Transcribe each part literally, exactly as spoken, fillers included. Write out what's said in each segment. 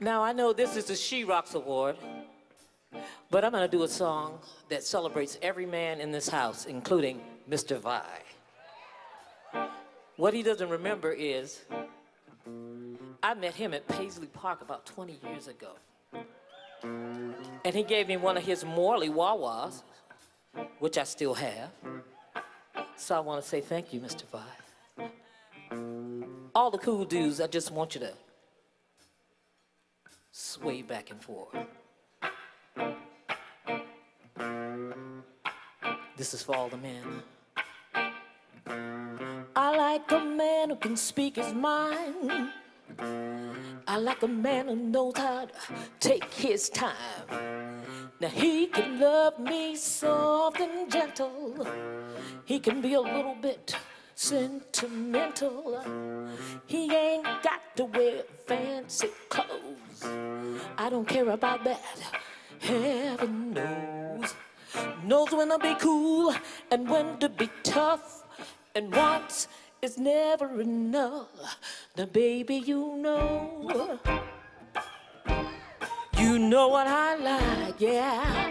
Now, I know this is the She Rocks Award, but I'm going to do a song that celebrates every man in this house, including Mister Vi. What he doesn't remember is I met him at Paisley Park about twenty years ago. And he gave me one of his Morley Wawas, which I still have. So I want to say thank you, Mister Vi. All the cool dudes, I just want you to sway back and forth. This is for all the men. I like a man who can speak his mind. I like a man who knows how to take his time. Now he can love me soft and gentle. He can be a little bit sentimental. He ain't got to wear fancy clothes. I don't care about that. Heaven knows. Knows when to be cool and when to be tough. And once is never enough. Now baby, you know, you know what I like, yeah.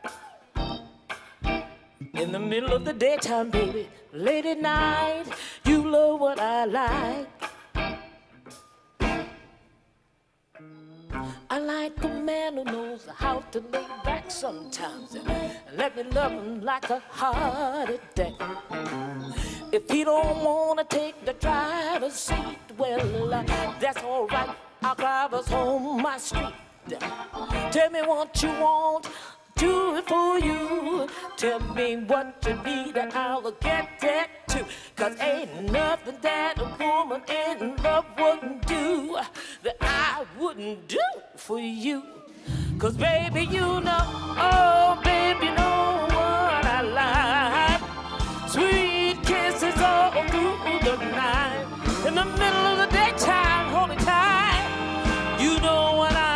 In the middle of the daytime, baby, late at night, you love what I like. I like a man who knows how to lay back sometimes and let me love him like a heart attack. If he don't wanna take the driver's seat, well, uh, that's all right. I'll drive us home my street. Tell me what you want, do it for you. Tell me what you need and I'll get that too. Cause ain't nothing that a woman in love wouldn't do that I wouldn't do for you. Cause baby, you know, oh baby, you know what I like. Sweet kisses all through the night. In the middle of the daytime, hold me tight. You know what I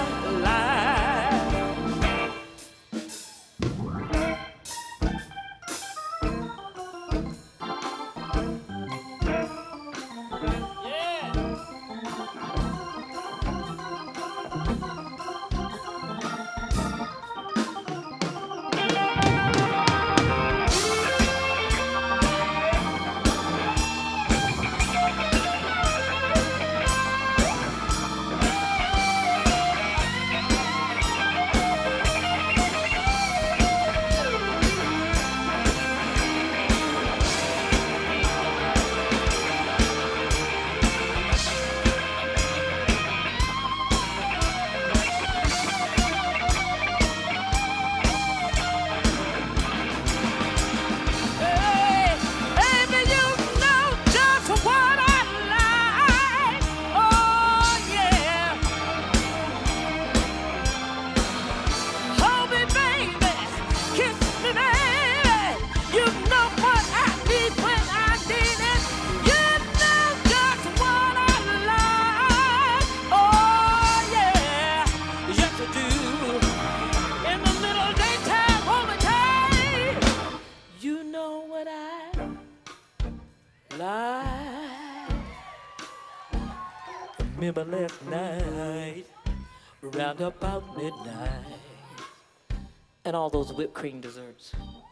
remember last night, round about midnight, and all those whipped cream desserts.